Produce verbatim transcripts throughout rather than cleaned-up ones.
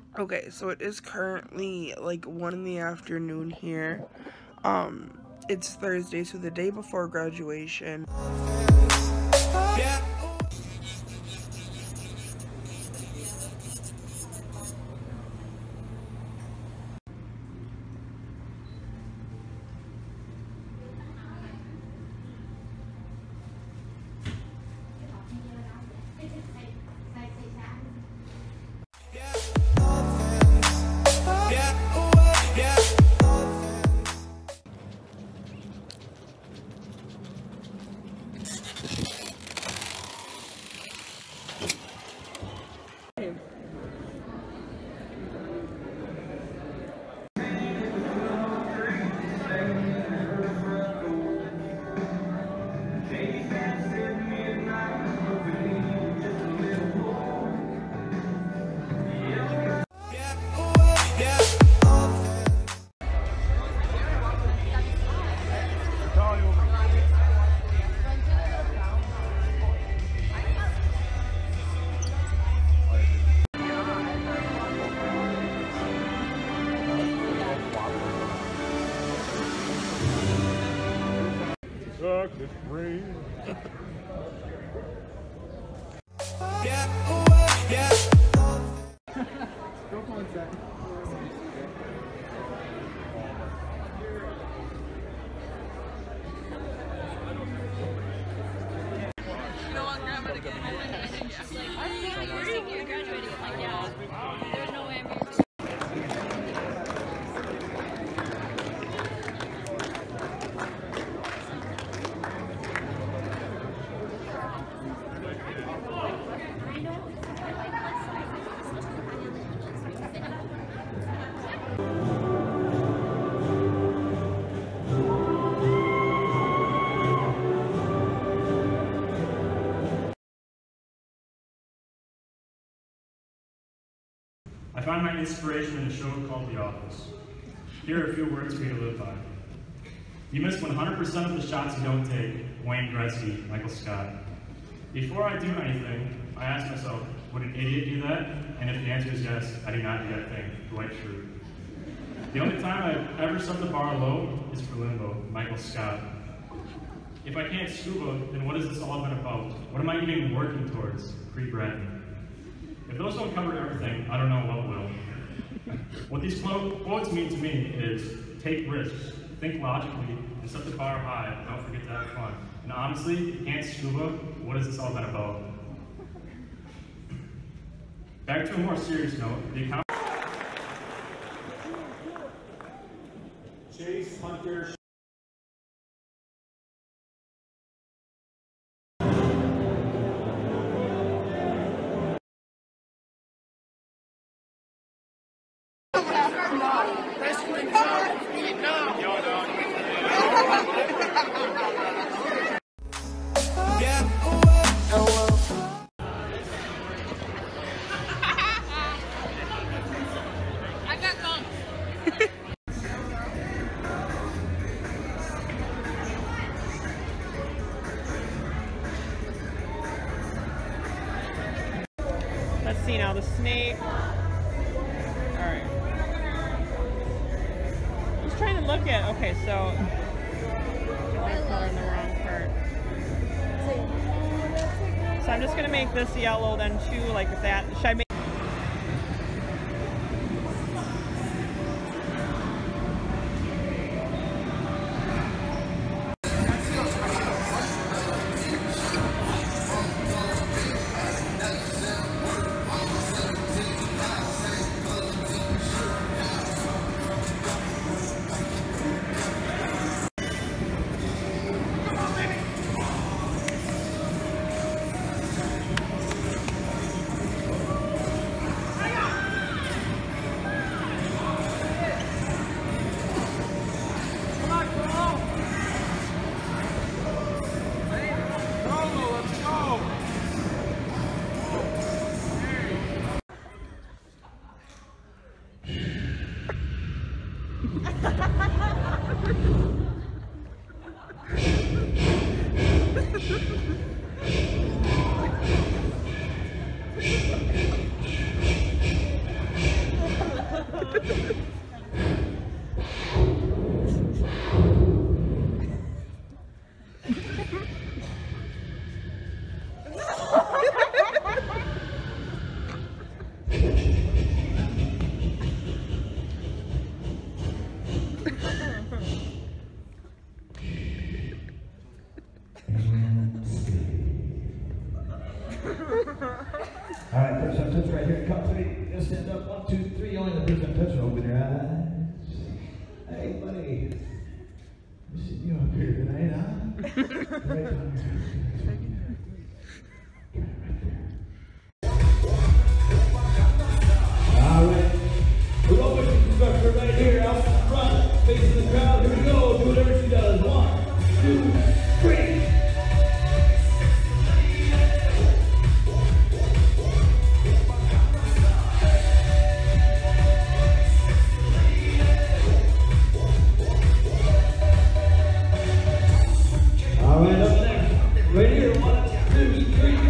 Okay, so it is currently like one in the afternoon here. Um, it's Thursday, so the day before graduation. Yeah. Chocolate rain. Yeah, yeah. Go on, Zach. No one grandma to get in my and she's like, you're graduating. I'm like, yeah, there's no way I'm here. I find my inspiration in a show called The Office. Here are a few words for you to live by. You miss one hundred percent of the shots you don't take. Wayne Gretzky, Michael Scott. Before I do anything, I ask myself, would an idiot do that? And if the answer is yes, I do not do that thing. Dwight Schrute. The only time I've ever set the bar low is for limbo, Michael Scott. If I can't scuba, then what has this all been about? What am I even working towards? Cree Bratton. If those don't cover everything, I don't know what will. What these quotes mean to me is take risks, think logically, and set the bar high, and don't forget to have fun. And honestly, if you can't scuba, what has this all been about? Back to a more serious note, the account Chase Hunter. Let's see now, the snake. Alright. Just trying to look at, okay, so. I'm coloring the wrong part. So I'm just going to make this yellow then too, like that. Should I make All right, first time touch right here. Count three. Just stand up. One, two, three. Only the first time touch. Open your eyes. Hey, buddy. I'm seeing you up here tonight, huh? Right down here. All right. We're going with the instructor right here out in front, facing the crowd. Here we go. Do whatever she does. One, two, three. All right, up next. Right here. One, two, three.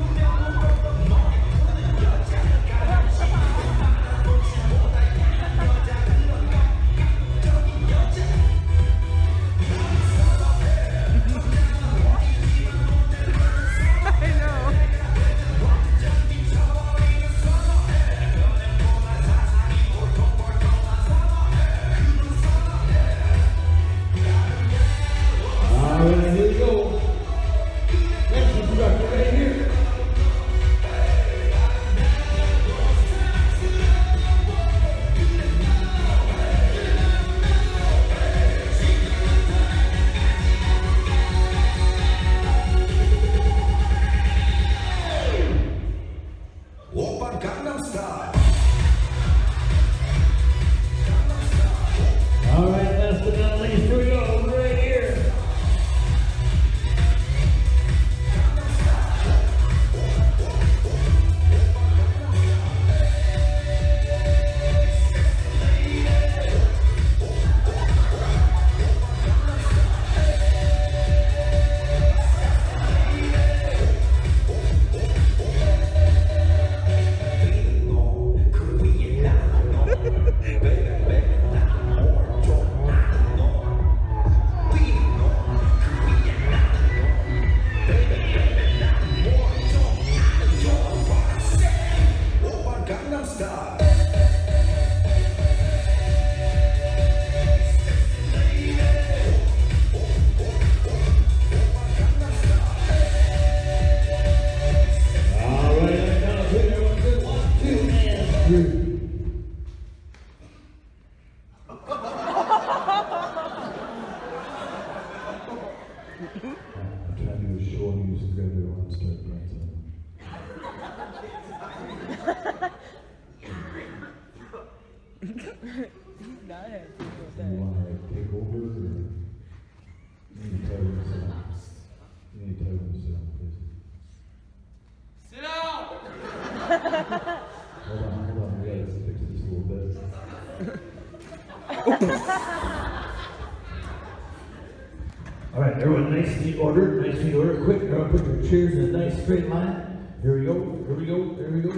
All right, everyone, nice neat order, nice neat order. Quick, everyone put your chairs in a nice straight line. Here we go, here we go, here we go.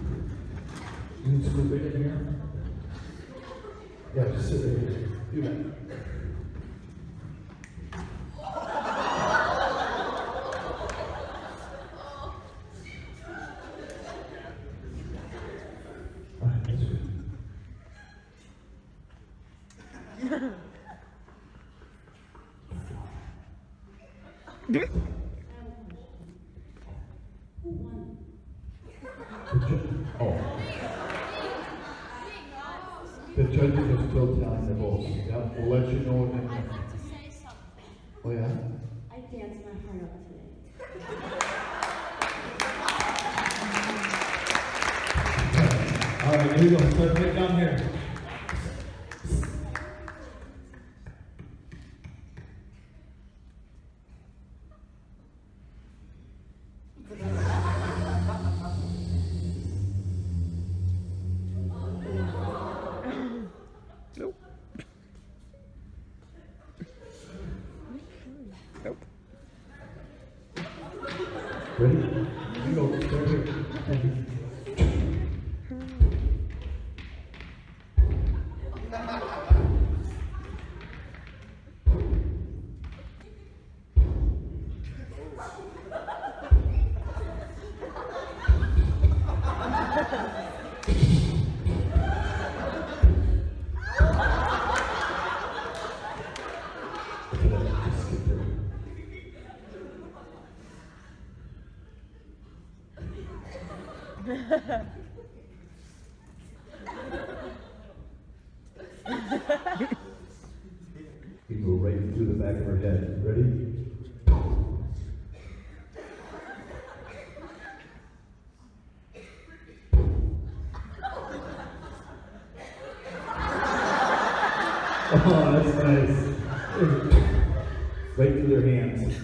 You can scoop it in here. Yeah, just sit right here. Do that. All right, that's good. Oh. The judges are still telling the votes. Yeah, we'll let you know when they I'd like to say something. Oh yeah? I danced my heart out today. All right, here we go. Start right down here. Nope. Nope. Ready? Here we go. Start here. Thank you. You go right through the back of her head. Ready? Oh, that's nice. Right through their hands.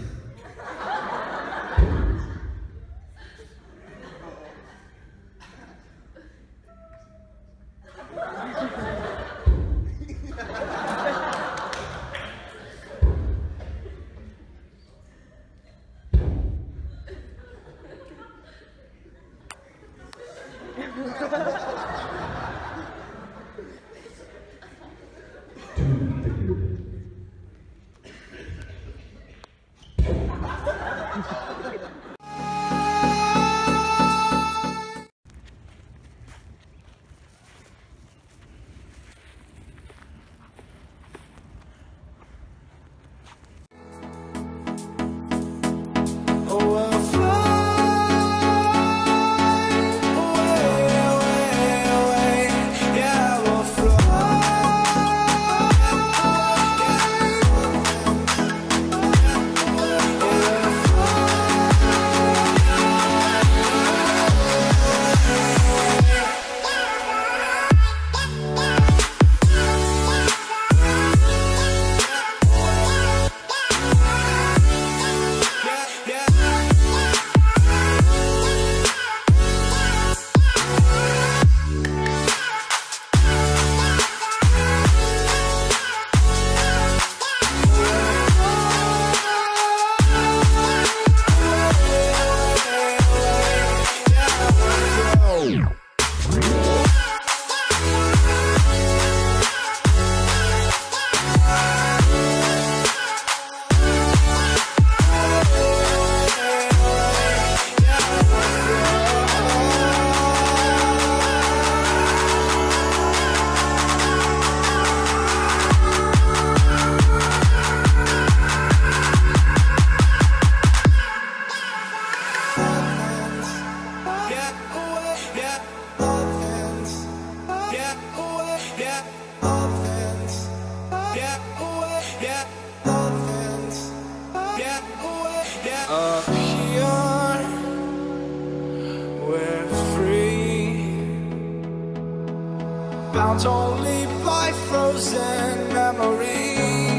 Up here, we're free, bound only by frozen memories.